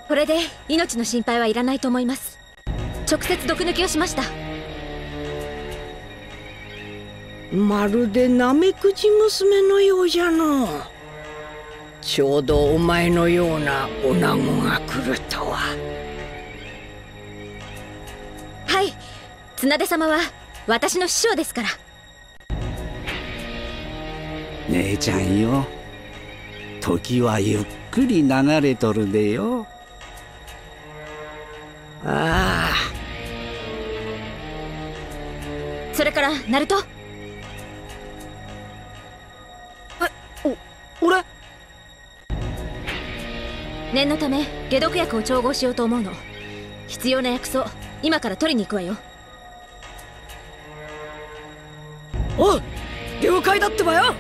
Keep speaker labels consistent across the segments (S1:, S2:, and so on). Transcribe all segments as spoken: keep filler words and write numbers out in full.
S1: これで命の心配はいらないと思います。直接毒抜きをしました。
S2: まるでナメクジ娘のようじゃの。ちょうどお前のような女子が来るとは。
S1: はい、綱手様は私の師匠ですから。
S3: 姉ちゃんよ、時はゆっくり流れとるでよ。
S2: ああ。
S1: それからナルト。
S2: え、お、俺？
S1: 念のため解毒薬を調合しようと思うの。必要な薬草今から取りに行くわよ。
S2: おう、了解だってばよ。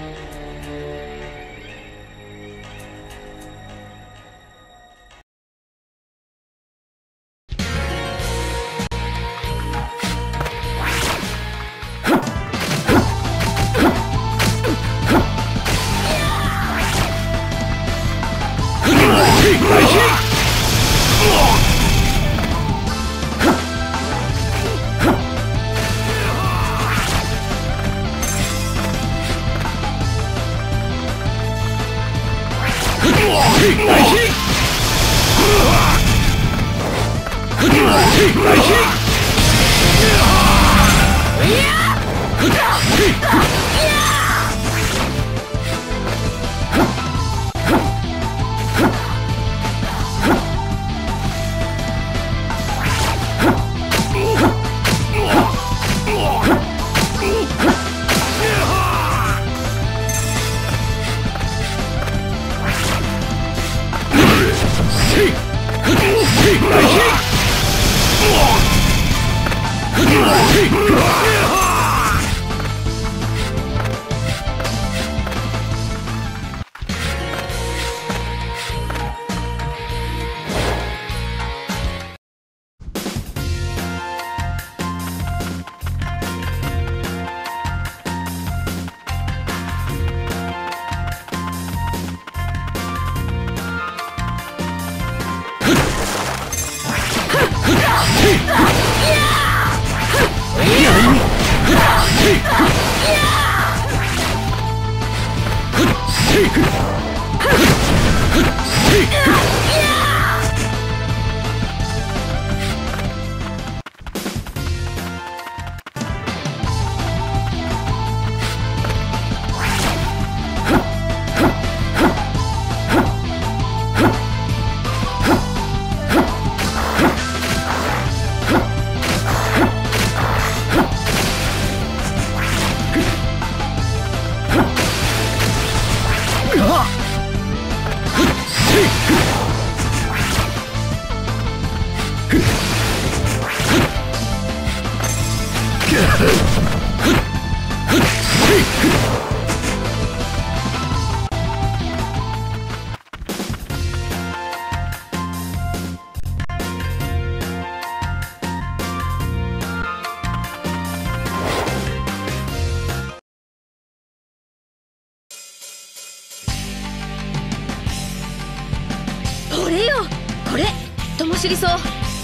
S1: これよ、これ灯火草。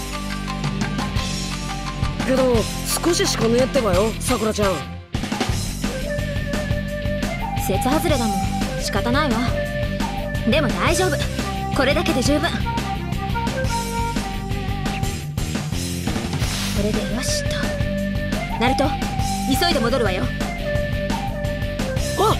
S2: けど少ししかねえってばよ、さくらちゃん。
S1: 季節外れだもん、仕方ないわ。でも大丈夫、これだけで十分。これでよしと。ナルト、急いで戻るわよ。
S2: あっ、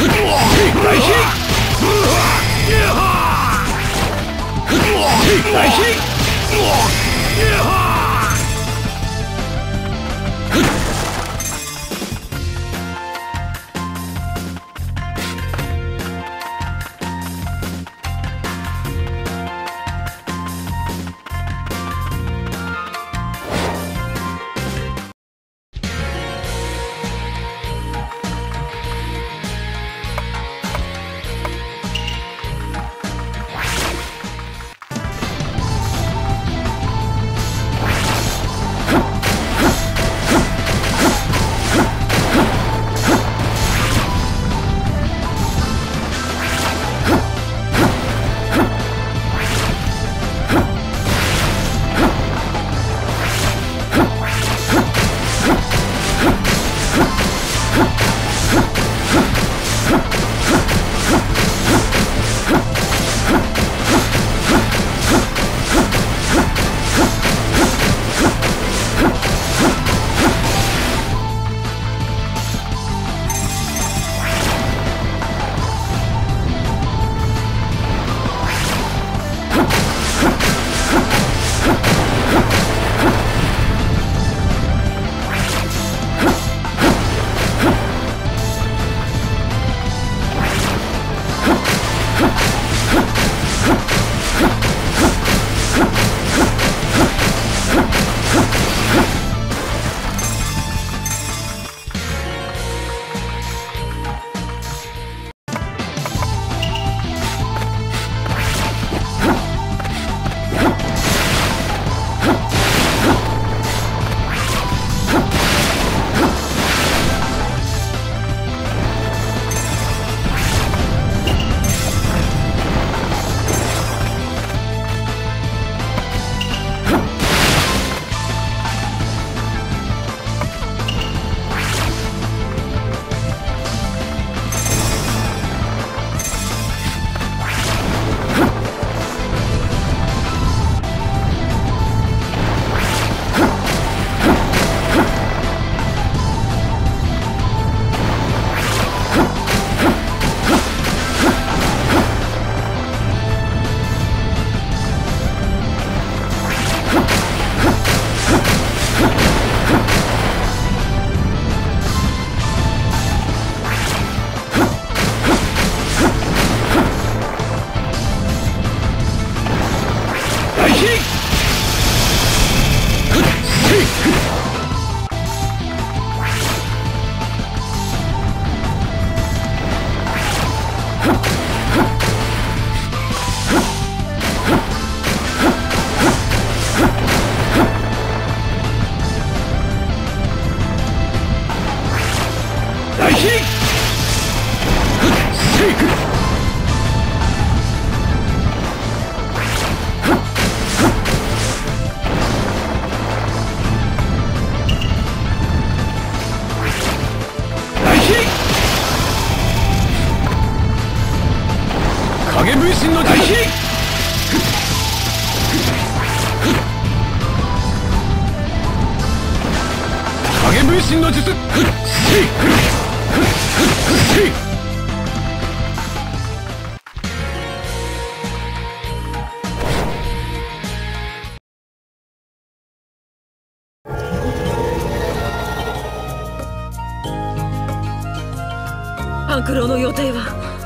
S4: 半九郎の予定は？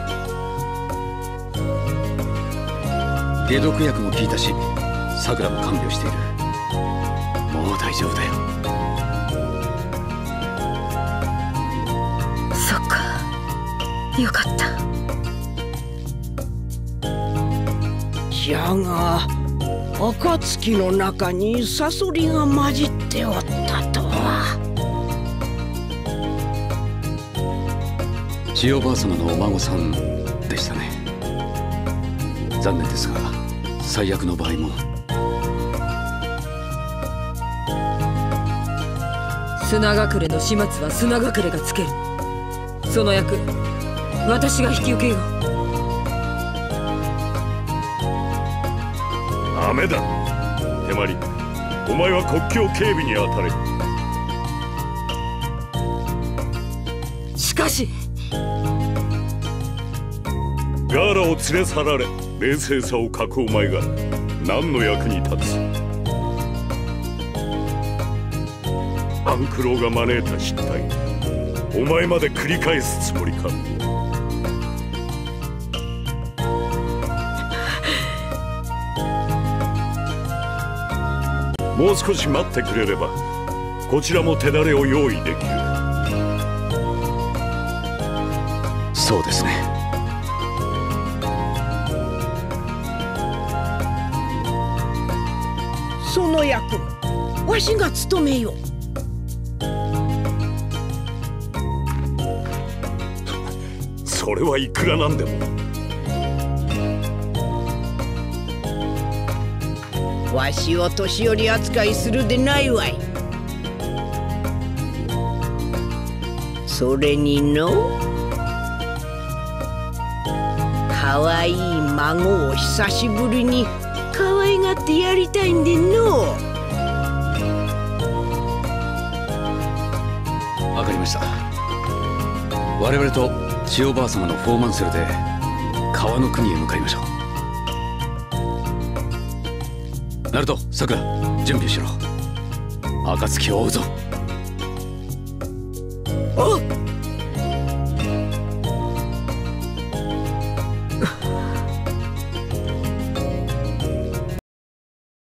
S5: 解毒薬も効いたし、さくらも看病している。もう大丈夫だよ。
S4: そっか、よかった。
S2: じゃが暁の中にサソリが混じっておったとは。
S5: 千代ばあ様のお孫さんでしたね。残念ですが最悪の場合も。
S4: 砂隠れの始末は砂隠れがつける。その役私が引き受けよう。
S6: ダメだ。手まり、お前は国境警備に当たれ。
S4: しかし
S6: ガーラを連れ去られ冷静さを欠くお前が何の役に立つ。アンクローが招いた失態、お前まで繰り返すつもりか。もう少し待ってくれればこちらも手だれを用意できる。
S5: そうですね。
S2: その役わしが務めよう。
S6: それはいくらなんでも。
S2: わしを年寄り扱いするでないわい。それにのかわいい孫を久しぶりにかわいがってやりたいんでの。
S5: わかりました。我々と千代ばあ様のフォーマンセルで川の国へ向かいましょう。ナルト、さくら、準備しろ。暁を追うぞ。
S2: おっ。